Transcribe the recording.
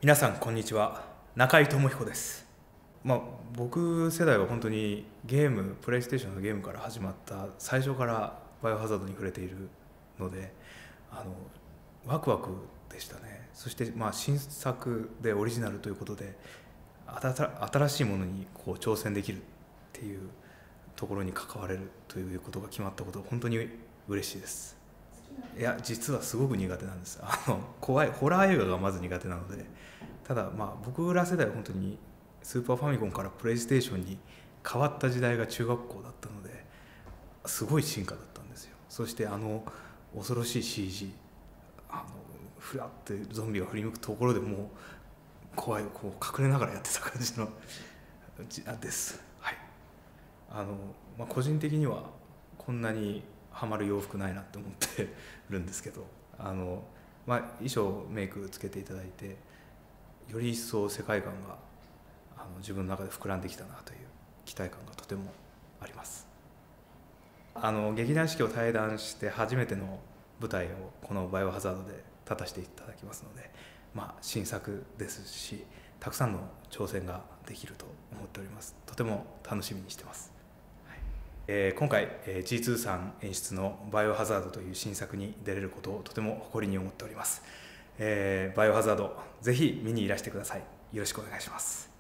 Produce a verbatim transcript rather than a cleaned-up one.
皆さんこんにちは、中井智彦です。まあ、僕世代は本当にゲームプレイステーションのゲームから始まった最初からバイオハザードに触れているので、あのワクワクでしたね。そしてまあ新作でオリジナルということで新しいものにこう挑戦できるっていうところに関われるということが決まったことは本当に嬉しいです。いや実はすごく苦手なんです。あの怖いホラー映画がまず苦手なので、ただまあ僕ら世代は本当にスーパーファミコンからプレイステーションに変わった時代が中学校だったので、すごい進化だったんですよ。そしてあの恐ろしい シージー、 あのふらってゾンビが振り向くところでもう怖い、こう隠れながらやってた感じのです。はい。あの、まあ、個人的にはこんなにハマる洋服ないなって思ってるんですけど、あの、まあ、衣装メイクつけていただいてより一層世界観があの自分の中で膨らんできたなという期待感がとてもあります。あの劇団四季を退団して初めての舞台をこの「バイオハザード」で立たせていただきますので、まあ、新作ですしたくさんの挑戦ができると思っております。とても楽しみにしてます。えー、今回、えー、ジーツー さん演出の「バイオハザード」という新作に出れることをとても誇りに思っております。えー、バイオハザードぜひ見にいらしてください。よろしくお願いします。